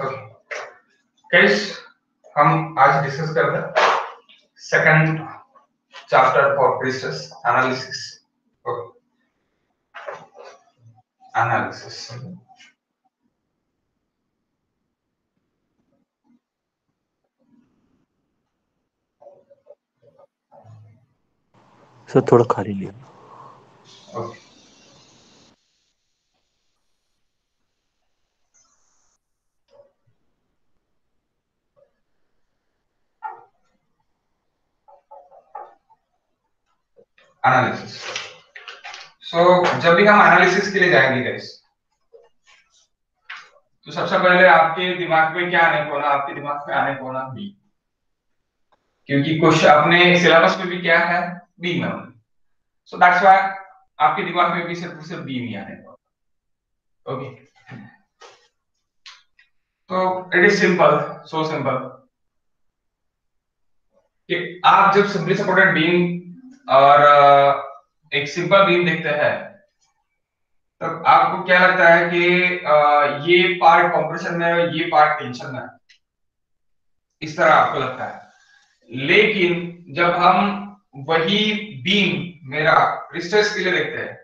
Guys, हम आज discuss करते हैं second chapter for prestress analysis. Sir थोड़ा खाली लिया। Okay, analysis. सो जब भी हम एनालिसिस के लिए जाएंगे गाइस, तो सबसे पहले आपके दिमाग में क्या आने को ना, आपके दिमाग में आने को ना बी, क्योंकि कुछ अपने सिलेबस में भी क्या है, बी में। सो दैट्स व्हाई आपके दिमाग में भी सिर्फ बी नहीं आने को। ओके, तो it is simple, so simple कि आप जब सिंपली सपोर्टेड बीम और एक सिंपल बीम देखते हैं, तब आपको क्या लगता है कि ये पार्ट कंप्रेशन में है, ये पार्ट टेंशन में है, इस तरह आपको लगता है। लेकिन जब हम वही बीम मेरा रिस्ट्रेस के लिए देखते हैं,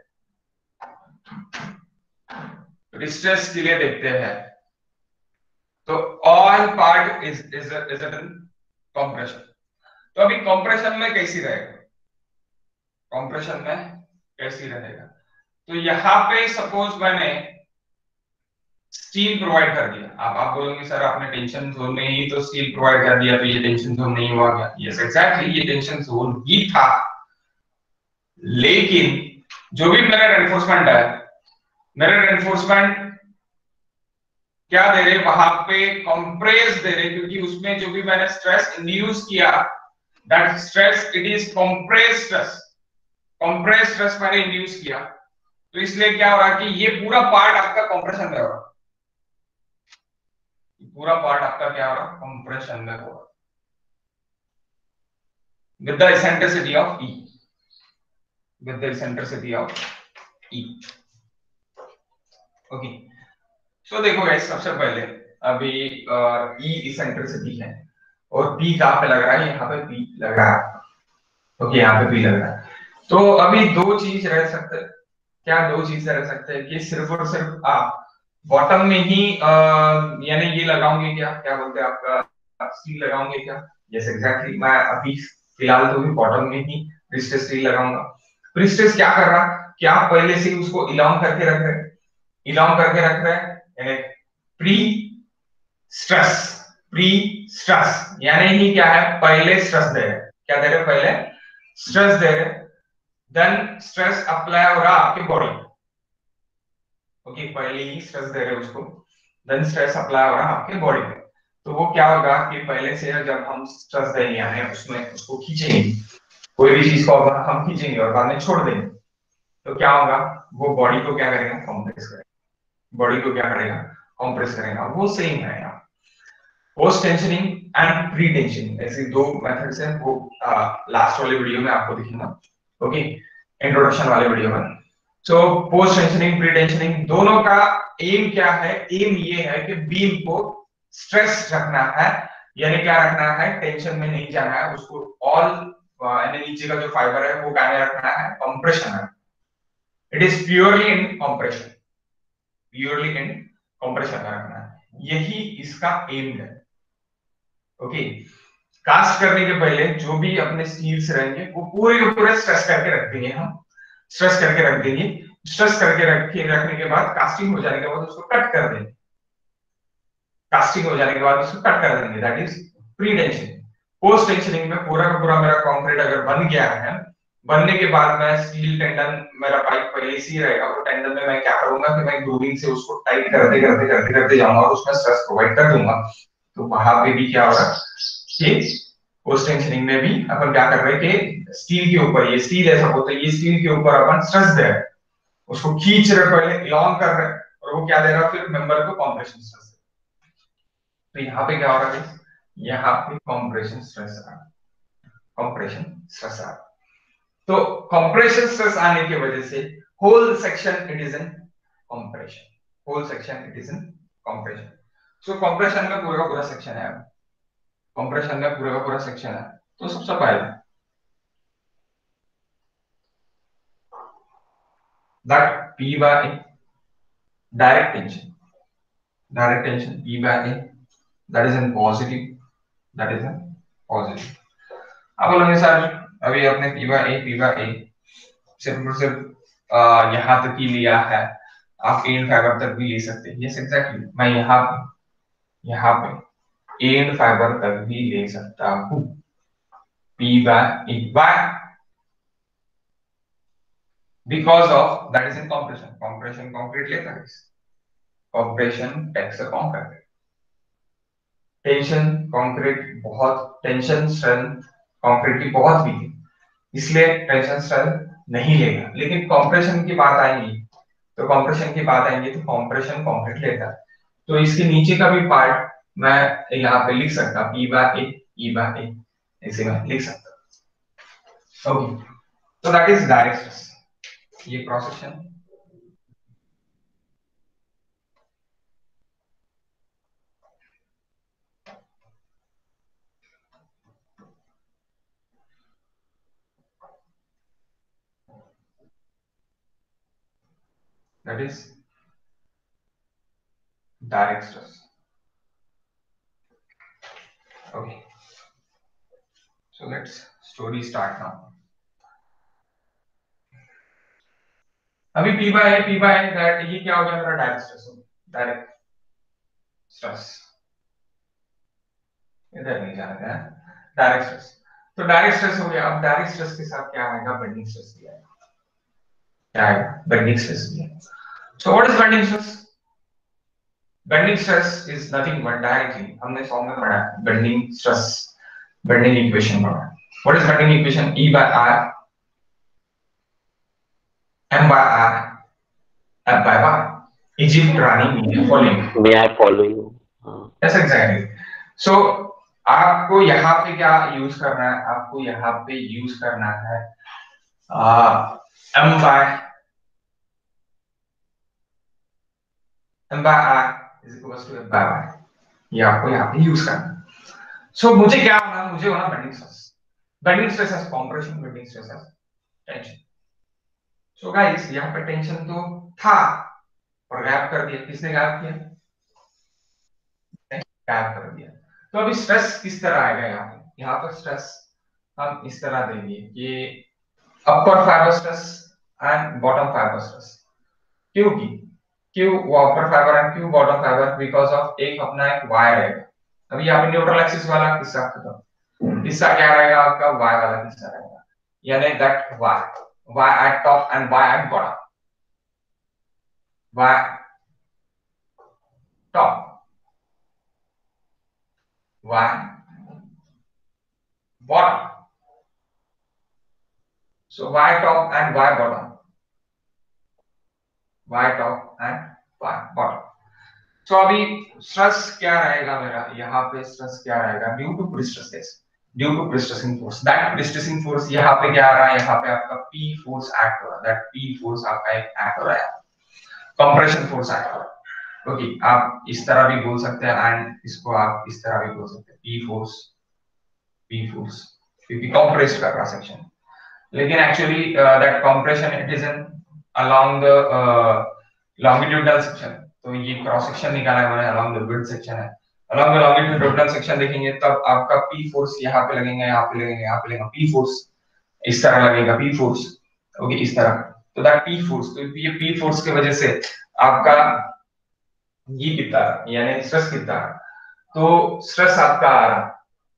रिस्ट्रेस के लिए देखते हैं, तो all part is in compression. तो अभी कंप्रेशन में कैसी रहेगा, कंप्रेशन में कैसी रहेगा? तो यहां पे सपोज मैंने स्टील प्रोवाइड कर दिया। आप बोलोगे सर आपने टेंशन जोन में ही तो स्टील प्रोवाइड कर दिया, तो ये टेंशन जोन नहीं हुआ क्या? यस एग्जैक्टली, ये टेंशन जोन ही था। लेकिन जो भी मेरा रेनफोर्समेंट है, मेरे रेनफोर्समेंट क्या दे रहे, वहां पे कंप्रेस दे रहे, क्योंकि उसमें जो भी मैंने स्ट्रेस इंड्यूस किया, that stress it is compress stress, compress stress मैंने इंड्यूस किया। तो इसलिए क्या हो रहा है कि ये पूरा पार्ट आपका कंप्रेशन में हो रहा, पूरा पार्ट आपका क्या हो रहा, कंप्रेशन में हो रहा, with the eccentricity of E, with the eccentricity of E. Okay, so देखो गाइस, सबसे पहले अभी E इसेंट्रिसिटी है और P कहां पे लग रहा है, यहाँ पे P लग रहा है। ओके, यहाँ पे P लग रहा है। तो अभी दो चीज रह सकते हैं, क्या दो चीज रह सकते हैं कि सिर्फ और सिर्फ आप बॉटम में ही यानी ये लगाओगे क्या, क्या बोलते हैं आपका, स्टील लगाओगे क्या? यस एग्जैक्टली, मैं अभी फिलहाल तो भी बॉटम में ही प्रीस्ट्रेस स्टील लगाऊंगा। प्रीस्ट्रेस क्या कर रहा कि आप पहले से उसको इलाम करके रख रहे हैं, इलाम करके रख रहे हैं, यानी प्री स्ट्रेस, प्री स्ट्रेस यानी ही क्या है, पहले स्ट्रेस दे रहे, क्या दे रहे, पहले स्ट्रेस दे रहे, देन स्ट्रेस अप्लाई हो रहा आपके बॉडी। ओके, पहले ही स्ट्रेस दे रहे उसको, देन स्ट्रेस अप्लाई हो रहा आपके बॉडी पे। तो वो क्या होगा कि पहले से जब हम स्ट्रेस देंगे यानी उसमें उसको खींचेंगे, कोई भी चीज को हम खींचेंगे और बाद में छोड़ देंगे, तो क्या होगा, वो बॉडी को क्या करेगा, कंप्रेस करेगा, बॉडी को क्या करेगा, कंप्रेस करेगा। वो सेम है यहाँ, post tensioning and pre tensioning, ऐसे दो मेथड्स हैं, वो लास्ट वाले वीडियो में आपको दिखेगा। ओके, इंट्रोडक्शन वाले वीडियो में। तो पोस्ट टेंशनिंग, प्री टेंशनिंग, दोनों का एम क्या है? एम ये है कि बीम को स्ट्रेस रखना है, यानी क्या रखना है, टेंशन में नहीं जाना है उसको, ऑल यानी नीचे का जो फाइबर है वो क्या रखना है, कंप्रेशन है। It is purely in compression, purely in compression में रखना है, यही इसका एम है। ओके, कास्ट करने के पहले जो भी अपने स्टील्स रहेंगे वो पूरे के पूरे स्ट्रेस करके रख देंगे, हम स्ट्रेस करके रख देंगे। स्ट्रेस करके रखने के बाद कास्टिंग हो जाने के बाद उसको कट कर देंगे, कास्टिंग हो जाने के बाद उसको कट कर देंगे, that is pre tensioning. Post tensioning में पूरा का पूरा मेरा कंक्रीट अगर बन गया है, बनने के बाद मैं स्टील टेंडन, मेरा पाइप पहले से ही रहेगा, वो टेंडन में मैं क्या करूंगा कि मैं ग्रूविंग से उसको टाइट करते करते करते करते जाऊंगा और उसमें स्ट्रेस प्रोवाइड कर दूंगा। तो वहां पे भी क्या हो रहा है, पोस्ट टेंशनिंग में भी अपन क्या कर रहे हैं कि स्टील के ऊपर, ये स्टील ऐसा होता है, ये स्टील के ऊपर अपन स्ट्रेस दे रहे हैं, उसको खींच रहे, पहले लॉन्ग कर रहे हैं, और वो क्या दे रहा है, फिर मेंबर को कंप्रेशन स्ट्रेस। तो यहाँ पे क्या हो रहा है, यहाँ पे कंप्रेशन स्ट्रेस आ रहा है, कंप्रेशन स्ट्रेस आ रहा है। तो कंप्रेशन स्ट्रेस आने की वजह से whole section it is in compression, whole section it is in compression. So compression में पूरा का पूरा सेक्शन है, कंप्रेशन में पूरा का पूरा सेक्शन है। तो सबसे पहले that P by A direct tension, P by A, that is in positive, that is in positive। अब बोलेंगे सर अभी आपने P by A सिर्फ और सिर्फ यहाँ तक ही लिया है, आप एंड फाइबर तक भी ले सकते हैं। यस एग्जैक्टली, मैं यहाँ पे एंड फाइबर तक भी ले सकता हूँ। P by A, why? Because of that is in compression, compression concrete लेता है, compression takes a concrete, tension concrete बहुत, टेंशन स्ट्रेंथ कंक्रीट की बहुत वीक है, इसलिए टेंशन स्ट्रेंथ नहीं लेगा। लेकिन कंप्रेशन की बात आएगी तो कंप्रेशन कंक्रीट लेता है। तो इसके नीचे का भी पार्ट मैं यहाँ पे लिख सकता हूँ, P by A, E by A, इसे मैं लिख सकता हूँ। ओके, तो दैट इज डायरेक्ट स्ट्रेस, ये cross section, that is direct stress। Okay, so let's story start now। अभी P by A that ये क्या हो गया, मेरा डायरेक्ट स्ट्रेस हो गया, डायरेक्ट स्ट्रेस, इधर नहीं जाना है, डायरेक्ट स्ट्रेस। तो डायरेक्ट स्ट्रेस हो गया। अब डायरेक्ट स्ट्रेस के साथ क्या आएगा, बेंडिंग स्ट्रेस भी आएगा, क्या आएगा, बेंडिंग स्ट्रेस भी आएगा। So what is bending stress? Bending stress is nothing but directly, हमने फॉर्म में पढ़ा बेंडिंग स्ट्रेस, बेंडिंग इक्वेशन पढ़ा। What is bending equation? E by R M by R F by Y। Egypt running me following, May I follow you? yes exactly। so आपको यहाँ पे क्या use करना है, आपको यहाँ पे यूज करना है M by R is equals to F by Y, ये आपको यहाँ पे यूज करना है। सो मुझे क्या होना है, मुझे होना bending stress, bending stress as compression, bending stress as tension. So guys यहाँ पे टेंशन तो था और गैप कर दिया, किसने गैप किया, गैप कर दिया। तो अभी स्ट्रेस किस तरह आएगा, यहाँ पे स्ट्रेस हम इस तरह देंगे कि upper fibre stress and bottom fibre stress. क्योंकि q upper fibre and q bottom fibre, because of एक अपना एक वायर है। अभी यहाँ पे न्यूट्रल एक्सिस वाला किस्सा खत्म, किस्सा क्या रहेगा आपका, वाई वाला किस्सा रहेगा, यानी that y at top and y at bottom, y top y bottom. So y top and y bottom, y top and y bottom। So अभी स्ट्रेस क्या रहेगा मेरा, यहाँ पे स्ट्रेस क्या रहेगा, due to prestressing, due to prestressing force. That prestressing force यहाँ पे क्या आ रहा है, यहाँ पे आपका P फोर्स एक्ट हो रहा है, दैट P फोर्स आपका एक एक्ट हो रहा है, कंप्रेशन फोर्स एक्ट हो रहा है। ओके, आप इस तरह भी बोल सकते हैं एंड इसको आप इस तरह भी बोल सकते हैं, P फोर्स, क्योंकि कंप्रेस्ड कर रहा सेक्शन। लेकिन actually that compression it is in along the longitudinal section. तो ये क्रॉस सेक्शन निकाला है मैंने, अलोंग द विड्थ सेक्शन है, अलोंग द लॉन्गिट्यूडनल सेक्शन देखेंगे तब आपका P फोर्स यहाँ पे लगेगा, यहाँ पे लगेगा, यहाँ पे लगेगा, P फोर्स इस तरह लगेगा, P फोर्स ओके इस तरह। तो दैट P फोर्स, तो ये P फोर्स की वजह से आपका ये कितना यानी स्ट्रेस कितना, तो स्ट्रेस आपका आ रहा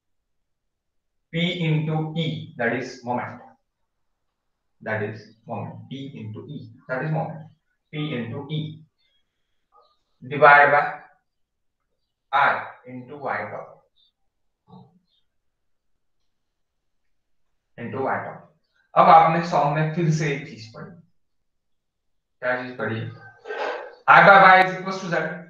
P into E, that is moment, that is moment, P into E, that is moment, P into E divided by I into y top, into y top। अब आपने सॉन्ग में फिर से एक चीज पढ़ी, क्या चीज पढ़ी, I by y is equals to z।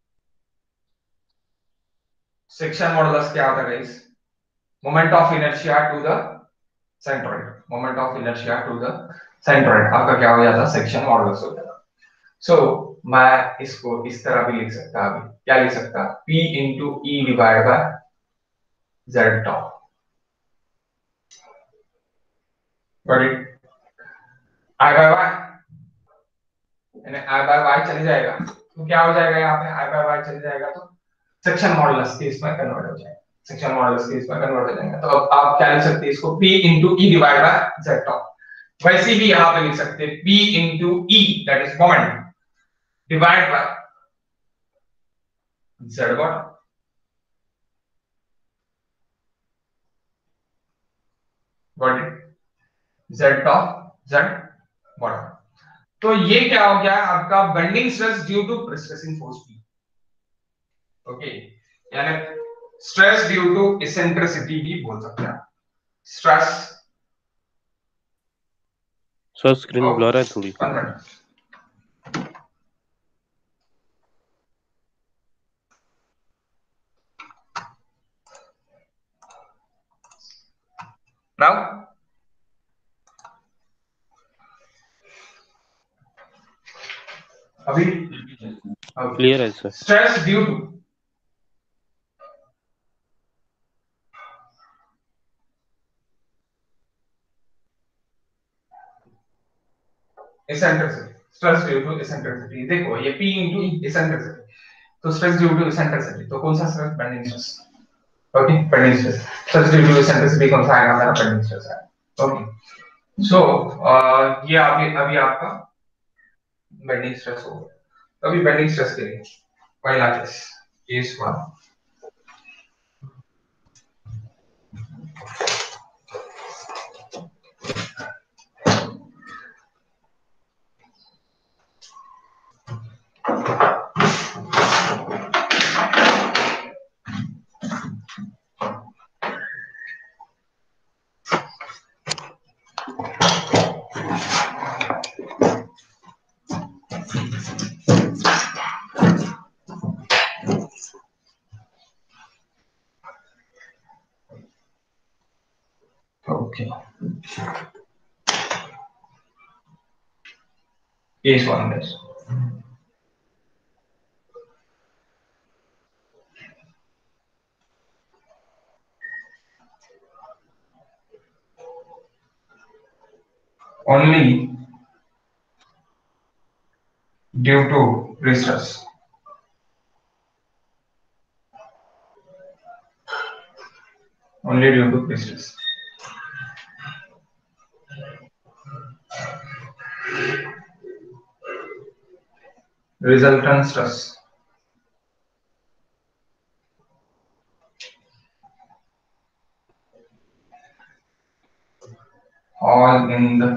Section modulus क्या होता है guys, moment of inertia to the centroid, moment of inertia to the centroid आपका क्या हो जाता है, सेक्शन मॉडुलस हो जाता। सो मैं इसको इस तरह भी लिख सकता, अभी क्या लिख सकता, P into e divide by z top, I by y, यानी आई बाय वाई चले जाएगा तो क्या हो जाएगा, यहाँ पे आई बाय वाई चले जाएगा तो सेक्शन मॉडुलस के इसमें कन्वर्ट हो जाएगा, सेक्शन मॉडुलस के इसमें कन्वर्ट हो जाएगा। तो अब आप क्या लिख सकते हैं इसको, P into e divide by z top. वैसे भी यहाँ पे लिख सकते हैं P into e that is moment divide by z bottom, got it, z top z bottom. तो ये क्या हो गया आपका bending stress due to prestressing force P, okay, यानी स्ट्रेस ड्यू टू इसेंट्रिसिटी भी बोल सकते हैं, स्ट्रेस। सर स्क्रीन ब्लर है थोड़ी। नाउ अभी क्लियर है sir. Stress due to eccentricity, stress due to eccentricity, देखो ये P इंटू इसेंट्रिसिटी, तो स्ट्रेस ड्यू टू इसेंट्रिसिटी, तो कौन सा stress, bending stress, okay, bending stress, stress due to eccentricity कौन सा आएगा, मेरा बेंडिंग स्ट्रेस है, ओके। सो ये अभी अभी आपका बेंडिंग स्ट्रेस हो गया। तो अभी बेंडिंग स्ट्रेस के लिए पहला case, case 1, okay, case 1 guys, only due to pre-stress, only due to pre-stress, resultant stress all in the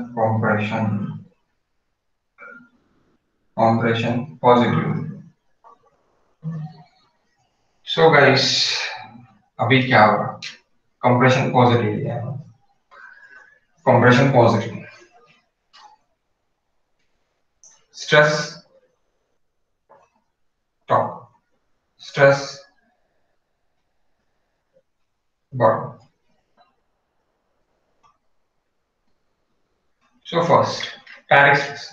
compression positive। So guys, अभी क्या होगा, कंप्रेशन पॉजिटिव है, compression positive, stress top, stress bottom. So first direct stress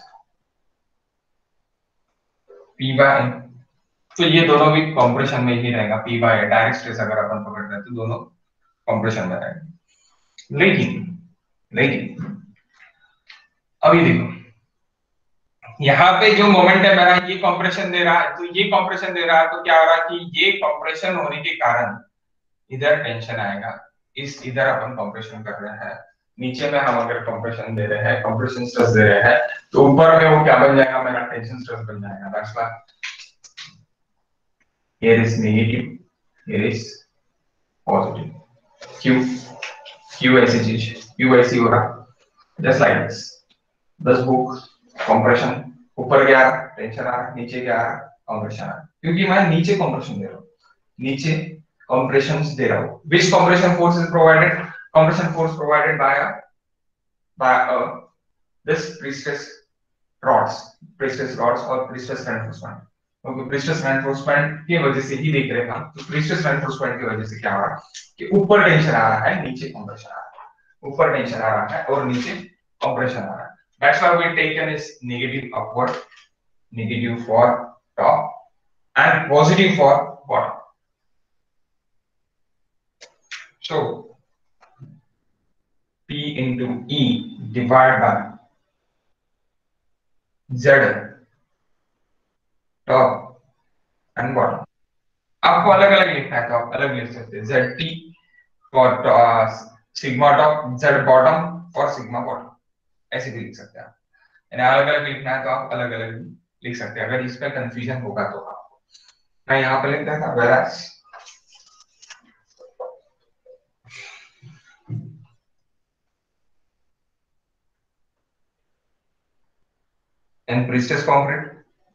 P by N, तो ये दोनों भी compression में ही रहेगा, P बाय डायरेक्ट स्ट्रेस अगर अपन पकड़ रहे हैं तो दोनों कंप्रेशन में रहेगा। लेकिन लेकिन अभी देखो यहाँ पे जो मोमेंट है मेरा, ये कंप्रेशन दे रहा है, तो ये कंप्रेशन दे रहा है, तो क्या हो रहा है कि ये कंप्रेशन होने के कारण इधर टेंशन आएगा, इस इधर अपन कंप्रेशन कर रहे हैं, नीचे में हम अगर कंप्रेशन दे रहे हैं, कंप्रेशन स्ट्रेस दे रहे हैं, तो ऊपर में वो क्या बन जाएगा, मेरा टेंशन स्ट्रेस बन जाएगा। That's why here is negative, here is positive, क्यों, क्यों ऐसी चीज, क्यों ऐसी हो रहा, just like this, 10 book compression, ऊपर गया टेंशन आ रहा, नीचे गया कंप्रेशन आ रहा, क्योंकि मैं नीचे कंप्रेशन दे रहा हूँ, नीचे compressions दे रहा हूँ। Which compression force is provided? Compression force provided by this pre-stress rods, pre-stress rods और pre-stress reinforcement। क्योंकि pre-stress reinforcement की वजह से ही देख रहे हैं हम, तो pre-stress reinforcement की वजह से क्या हो रहा है कि ऊपर टेंशन आ रहा है, नीचे compression आ रहा है, ऊपर टेंशन आ रहा है और नीचे compression आ रहा है। That's why we taken is negative upward, negative for top and positive for bottom. So P into E divided by Z top and bottom. आपको अलग अलग लिखना है तो आप अलग लिख सकते हैं, Z T for sigma top, Z bottom for sigma bottom, ऐसे भी लिख सकते हैं आप। यानी अलग अलग लिखना है तो आप अलग अलग लिख सकते हैं। अगर इसमें कंफ्यूजन होगा तो आपको, मैं यहाँ पे लिख देता whereas in Priestess concrete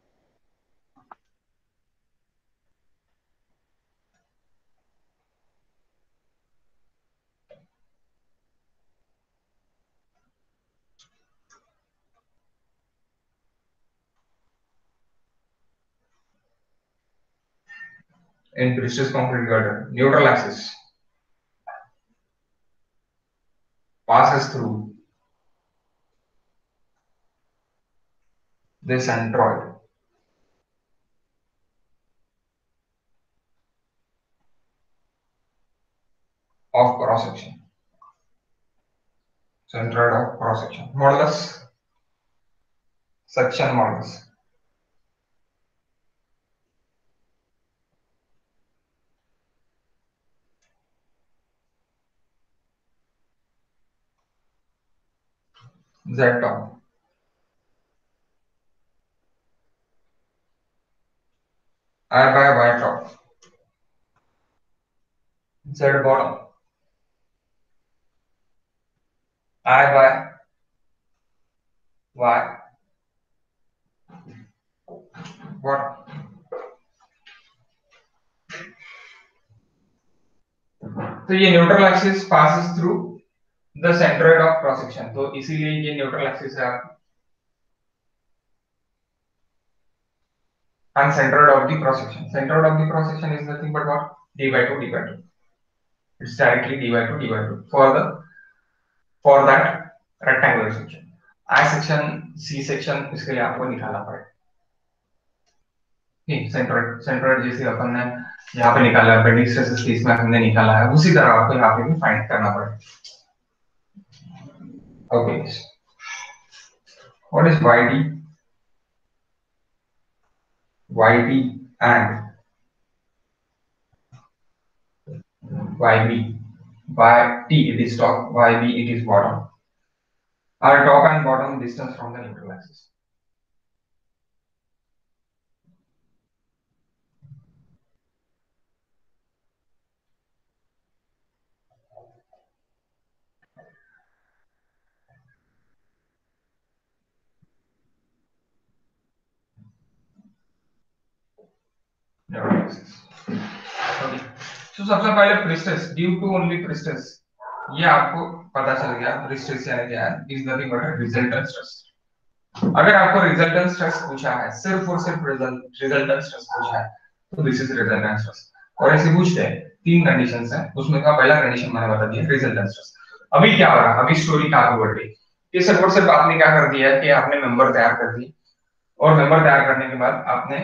girder, neutral axis passes through the centroid of cross section. Centroid of cross section. Modulus, section modulus. Z top. I by Y top. Z bottom. I by Y bottom. तो ये neutral axis passes through the centroid of cross section, तो इसीलिए ये neutral axis है आपकी and centroid of the cross section. Centroid of the cross section is nothing but what? D by 2 d by 2. It's directly d by 2 d by 2 for that rectangular section. I section, C section इसके लिए आपको निकालना पड़ेगा। Centroid जैसे अपन ने यहाँ पे निकाला है, पेडिक्स स्ट्रेस केस में हमने निकाला है, उसी तरह आपको यहाँ पे भी फाइंड करना पड़ेगा। Okay, what is YD and YB? By T it is top, YB it is bottom. Are top and bottom distance from the neutral axis. Neutral axis. Okay. So सबसे पहले prestress, due to only prestress, ये आपको पता चल गया prestress यानी क्या है, is nothing but resultant stress. अगर आपको रिजल्टेंट स्ट्रेस पूछा है, सिर्फ और सिर्फ रिजल्टेंट स्ट्रेस पूछा है, तो दिस इज रिजल्टेंट स्ट्रेस। और ऐसे पूछते हैं, तीन कंडीशंस हैं, उसमें का पहला कंडीशन मैंने बता दिया, रिजल्टेंट स्ट्रेस। अभी क्या हो रहा है, अभी स्टोरी कहां बढ़ रही है कि सिर्फ और सिर्फ आपने क्या कर दिया है कि आपने मेंबर तैयार कर दी, और मेंबर तैयार करने के बाद आपने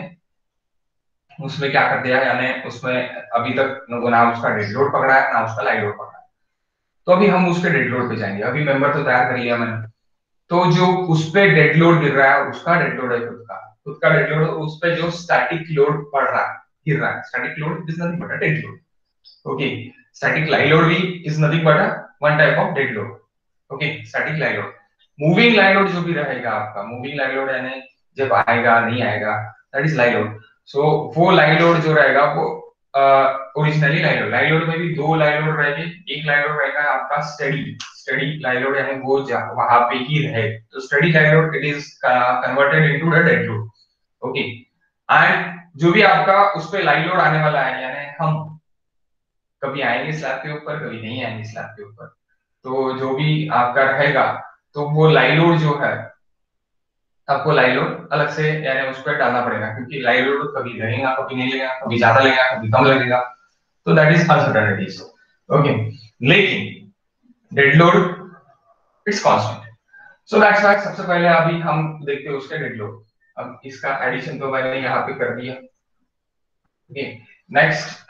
उसमें क्या कर दिया, यानी उसमें अभी तक ना उसका डेड लोड पकड़ा है ना उसका लाइव लोड पकड़ा है। तो अभी हम उसके डेड लोड पे जाएंगे। अभी मेंबर तो तैयार कर लिया मैंने, तो जो उस पे डेड लोड गिर रहा है उसका डेड लोड है खुद का डेड लोड, उस पे जो स्टैटिक लोड पड़ रहा है, गिर रहा है, static load is nothing but a dead load. Okay, static live load भी is nothing but a one type of dead load. Okay, static live load. Moving live load जो भी रहेगा आपका, मूविंग लाइव लोड यानी जब आएगा नहीं आएगा, that is live load. So वो लाइव लोड जो रहेगा वो ओरिजिनली लाइव लोड में भी दो लाइव लोड रहेंगे। एक लाइव लोड रहेगा आपका स्टडी लाइव लोड, यानी वो वहां पे ही रहे, तो study live load it is converted into the dead load. Okay, and जो भी आपका उस पे लाइव लोड आने वाला है, यानी हम कभी आएंगे स्लैब के ऊपर, कभी नहीं आएंगे स्लैब के ऊपर, तो जो भी आपका रहेगा, तो वो लाइव लोड जो है आपको लाइव लोड अलग से यानी उस पर डालना पड़ेगा, क्योंकि लाइव लोड कभी लगेगा कभी नहीं लगेगा, कभी ज्यादा लगेगा कभी कम लगेगा, तो दैट इज अनसर्टेनिटीज। ओके, लेकिन dead load it's constant, so that's why सबसे पहले अभी हम देखते हैं उसके डेड लोड। अब इसका एडिशन तो मैंने यहाँ पे कर दिया। Okay, next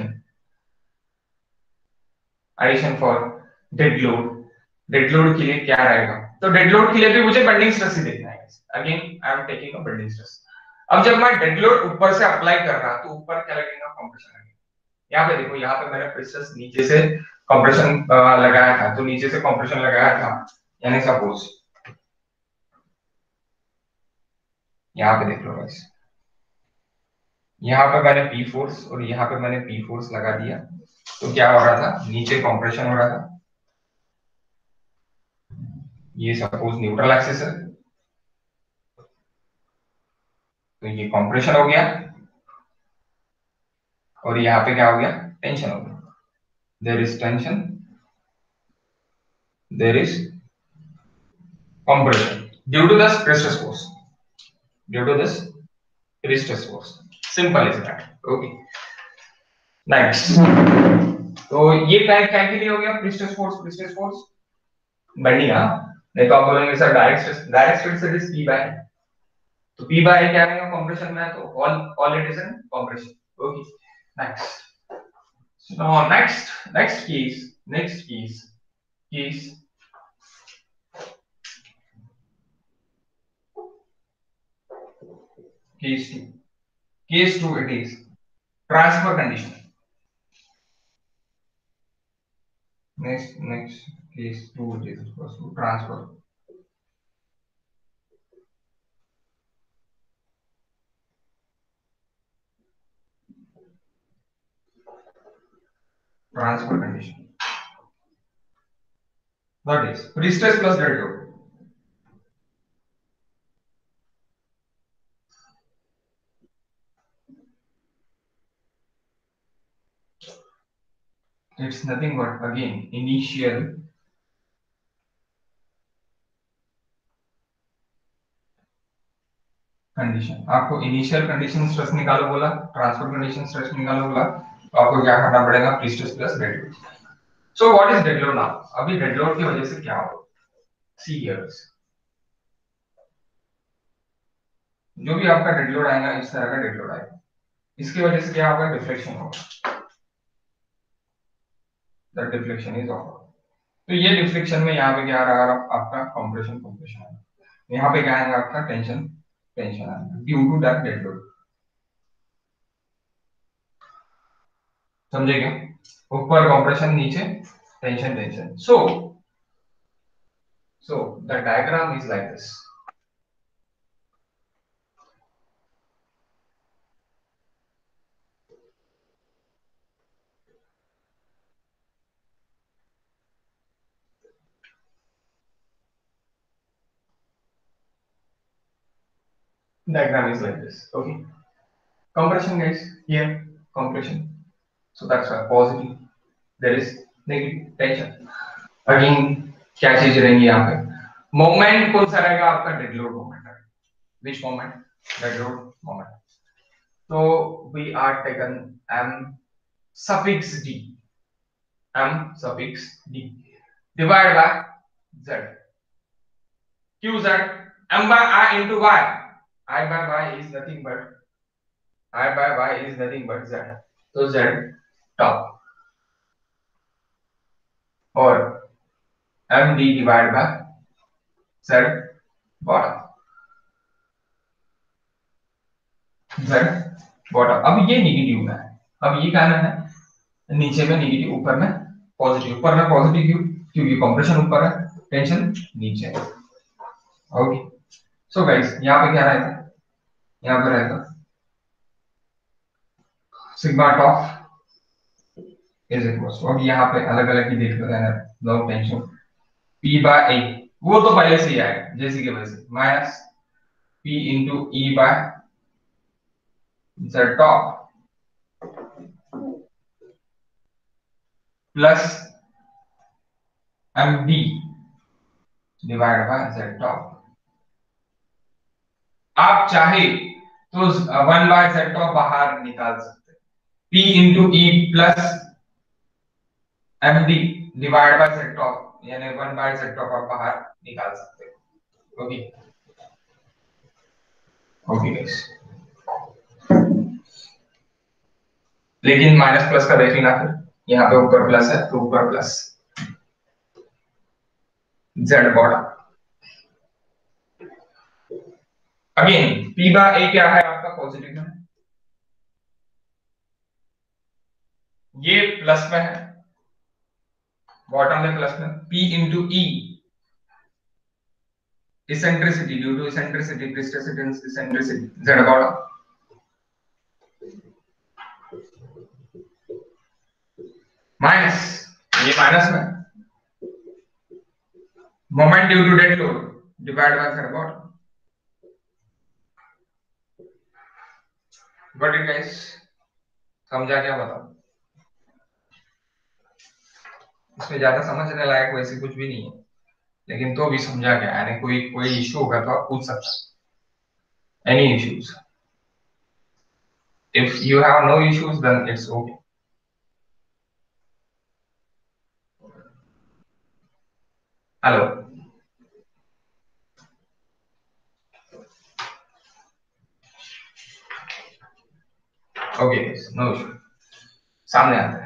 addition for dead load. Dead load के लिए क्या रहेगा? तो डेड लोड के लिए भी मुझे बेंडिंग स्ट्रेस ही देखना है। Again I am taking a bending stress. अब जब मैं डेड लोड ऊपर से अप्लाई कर रहा तो ऊपर क्या लगेगा? कंप्रेशन लगेगा। यहाँ पे देखो, यहाँ पे मैंने प्रेशर नीचे से कंप्रेशन लगाया था, तो नीचे से कंप्रेशन लगाया था, यानी सपोज यहाँ पे देख लो गाइस, यहाँ पे मैंने पी फोर्स और यहाँ पे मैंने पी फोर्स लगा दिया, तो क्या हो रहा था? नीचे कंप्रेशन हो रहा था। ये सपोज न्यूट्रल एक्सिस है, तो ये कंप्रेशन हो गया, और यहाँ पे क्या हो गया? टेंशन हो गया। There is tension, there is compression due to the stress force, due to this stress force. Simple is that. Okay, next. तो ये क्या क्या के लिए हो गया? Prestress force bending. हाँ, नहीं तो आप बोलेंगे sir direct stress is P by, तो पी बाय क्या रहेगा कंप्रेशन में? तो all it is in compression. Okay, next. So next case case 2। Case 2 it is transfer condition. Next case 2 it is equals to transfer condition. That is pre-stress plus dead load. It's nothing but again initial condition. आपको initial condition stress निकालो बोला, transfer condition stress निकालो बोला, तो आपको क्या करना पड़ेगा? Prestress plus dead load. So what is dead load now? अभी डेड लोड की वजह से क्या होगा? सी हियर, जो भी आपका डेड लोड आएगा, इस तरह का डेड लोड आएगा, इसकी वजह से क्या होगा? डिफ्लेक्शन होगा। The deflection is off. तो ये डिफ्लेक्शन में यहाँ पे क्या आ रहा है? आपका कंप्रेशन है, यहाँ पे क्या आएगा? आपका टेंशन आएगा due to that dead load. समझे क्या? ऊपर कंप्रेशन, नीचे tension. So the diagram is like this. Diagram is like this. Okay, compression guys, here compression, so that's why positive, there is negative tension। Again क्या चीज रहेंगी यहाँ पे? Moment कौन सा रहेगा? आपका डेड लोड मोमेंट है। Which moment? Dead load moment. तो we are taken m suffix d, divided by z, qz, m by I into y, I by y is nothing but z, तो z top और md divide by z bottom, अब ये negative में है, अब ये क्या है? नीचे में नेगेटिव, ऊपर में पॉजिटिव। ऊपर में पॉजिटिव क्यों? क्योंकि कंप्रेशन ऊपर है, टेंशन नीचे है। ओके, सो गाइस यहाँ पे क्या रहेगा? यहाँ पे रहेगा sigma top is equals to, अब यहाँ पे अलग अलग ही देख लेते हैं, no tension, p by a, वो तो पहले से ही आएगा जैसे कि वैसे, minus p into e by z top plus md divide by z top. आप चाहे तो 1 बाय z टॉप बाहर निकाल सकते हैं, p into e plus md divide by z top, यानी 1 बाय z टॉप आप बाहर निकाल सकते हैं। ओके, ओके गाइस, लेकिन माइनस प्लस का देख लेना, फिर यहाँ पे ऊपर प्लस है तो ऊपर plus z bottom. Again P bar A क्या है आपका, पॉजिटिव में, ये प्लस में है, बॉटम में प्लस में, P into e eccentricity due to eccentricity प्रिस्टेसिटी इसेंट्रिसिटी जेड बॉटम, माइनस, ये माइनस में, moment due to dead load divide by z bottom. Got it guys, समझा क्या, बताओ। इसमें ज्यादा समझने लायक वैसे कुछ भी नहीं है, लेकिन तो भी समझा क्या, यानी कोई कोई इशू होगा तो आप पूछ सकते हैं, any issues. If you have no issues, then it's okay. Hello. Okay, no issue. सामने आता है।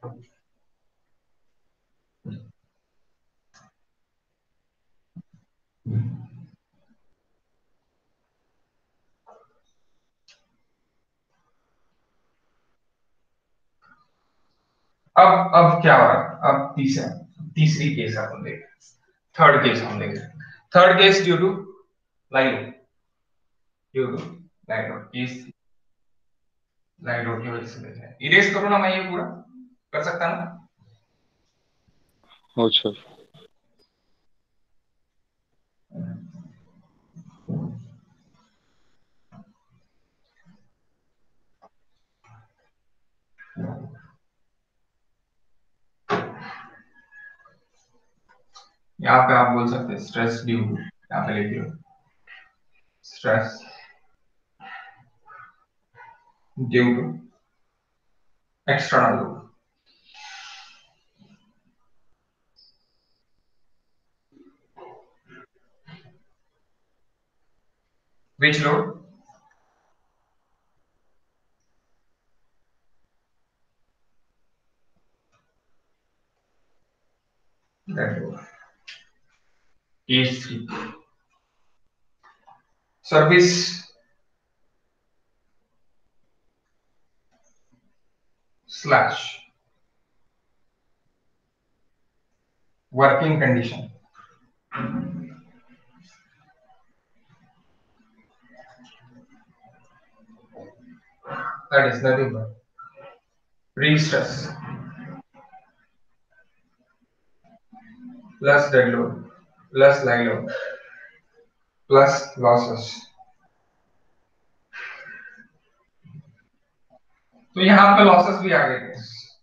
अब क्या हो रहा है, अब तीसरी केस अपन देख, थर्ड केस हम देख, third case due to light, case light की वजह से देख रहे हैं। इरेज करो ना, मैं ये पूरा कर सकता ना। अच्छा, यहाँ पे आप बोल सकते हैं स्ट्रेस ड्यू टू, यहाँ पे लिखिए stress due to external load, which load, that load is service slash working condition that is nothing but pre-stress plus dead load plus live load plus losses। तो यहाँ पे लॉसेस भी आ गए,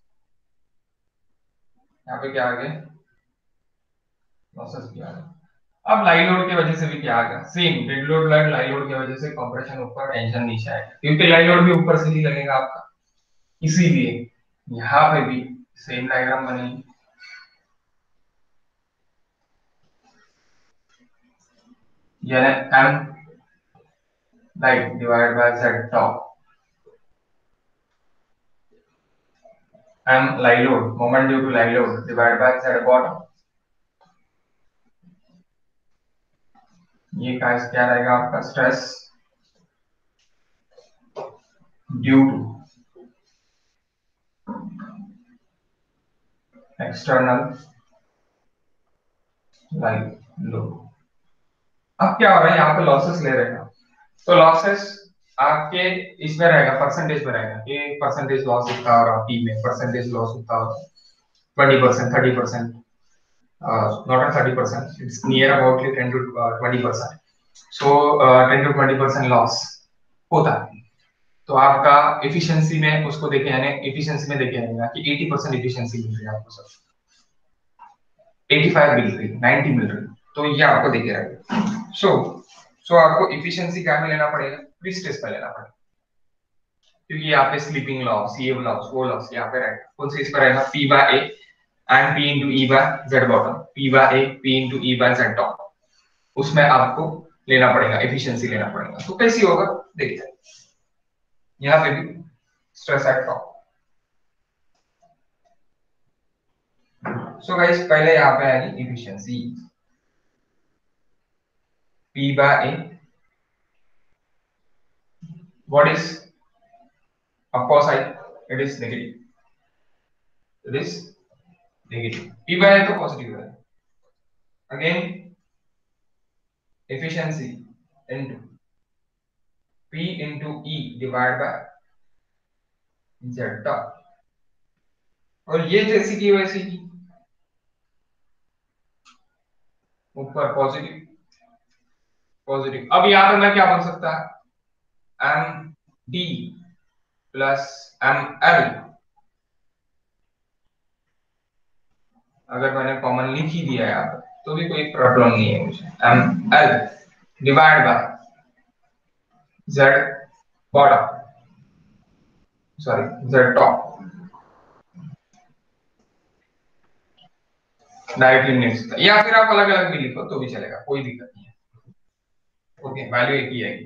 यहाँ पे क्या आ गए, लॉसेस भी आ गए। अब लाइव लोड की वजह से भी क्या आ गया, same dead load live load की वजह से कंप्रेशन ऊपर टेंशन नीचे आएगा, क्योंकि लाइव लोड भी ऊपर से ही लगेगा आपका, इसीलिए यहाँ पे भी सेम डायग्राम बनेगी। यानी m live divide by z top, m live load moment due to live load divide by z bottom, ये क्या रहेगा आपका, stress due to external live load. अब क्या हो रहा है, यहाँ पे लॉसेस ले रहे हैं, तो लॉसेस आपके इसमें रहेगा, परसेंटेज में रहेगा, ये परसेंटेज लॉस होता है, और पी में परसेंटेज लॉस होता है 20%, 30%, not 30%, it's near about 10 to 20%, so 10 to 20% loss होता है। तो आपका एफिशिएंसी में उसको देखे, यानी एफिशिएंसी में देखे जाएगा कि 80% एफिशिएंसी मिल रही है आपको, सब 85 मिल रही, 90 मिल रही, तो ये आपको देखे रहेगा। सो आपको एफिशिएंसी क्या में लेना पड़ेगा, प्री स्ट्रेस पे लेना पड़ेगा, क्योंकि यहाँ पे स्लीपिंग लॉस, ये लॉस, वो लॉस यहाँ पे रहेगा, कौन से इस पर रहेगा, P by A and P into e by z bottom, P by A P into e by z top, उसमें आपको लेना पड़ेगा, एफिशिएंसी लेना पड़ेगा। तो कैसी होगा देखते हैं। यहाँ पे भी stress at top. So guys पहले यहाँ पे आएगी efficiency P by A. What is upper side? It is negative. It is negative. P by A तो पॉजिटिव है। Again efficiency into P into E divided by Z top। और ये जैसी की वैसी की ऊपर पॉजिटिव पॉजिटिव। अब यहाँ पे मैं क्या बोल सकता है M D plus M L. अगर मैंने कॉमन लिख ही दिया यहाँ पर तो भी कोई प्रॉब्लम नहीं है मुझे। M L divide by z bottom sorry z top. Directly नहीं सकता, या फिर आप अलग अलग भी लिखो तो भी चलेगा, कोई दिक्कत नहीं है। ओके वैल्यू एक ही आएगी।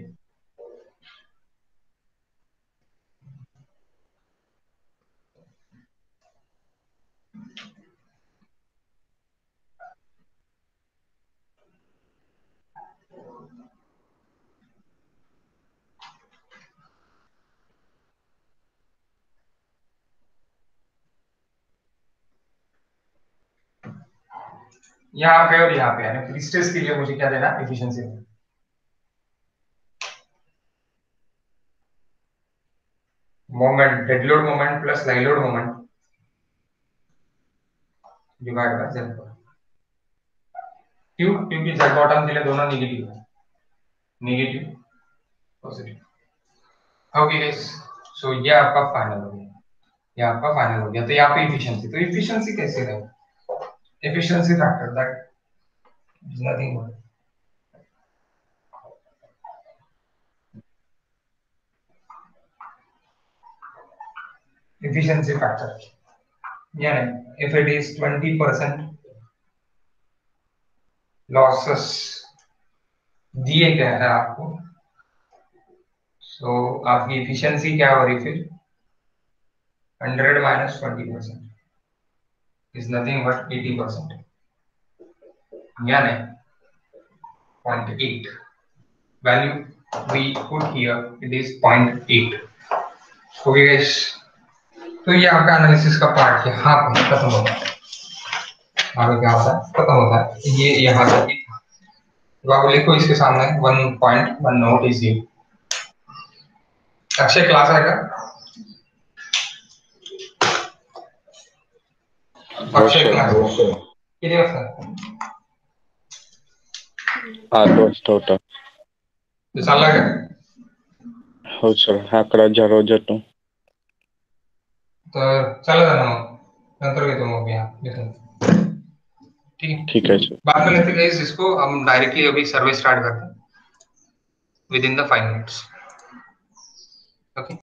यहाँ पे और यहाँ पे यानी फ्री स्ट्रेस के लिए मुझे क्या देना एफिशिएंसी देना। Moment dead load moment plus live load moment divide by z bottom. क्यों? क्योंकि जेड बॉटम के लिए दोनों नेगेटिव है, negative positive. Okay guys so ये आपका फाइनल हो गया, ये आपका फाइनल हो गया। तो यहाँ पे एफिशिएंसी, तो एफिशिएंसी कैसे रहेगा? Efficiency factor that is nothing but efficiency factor यानी if it is 20% losses दिए गए हैं आपको, so आपकी efficiency क्या हो रही फिर 100 minus 20% is nothing but 80% यानी 0.8 value we put here it is 0.8। okay guys तो ये आपका एनालिसिस का पार्ट यहाँ पर खत्म होता है। आगे क्या होता है खत्म होता है, ये यहाँ तक ही था। तो आप लिखो इसके सामने 1.1 नोट इज ये। अक्षय क्लास आएगा? अक्षय क्लास किती वाजता? 8 वाजता होता. तो चालला का? हो सर 11 रोज येतो. तर चला जाना मग नंतर घेतो मग यहाँ ठीक है सर. बात कर लेते हैं इसको हम डायरेक्टली अभी सर्वे स्टार्ट करते हैं within the 5 minutes. Okay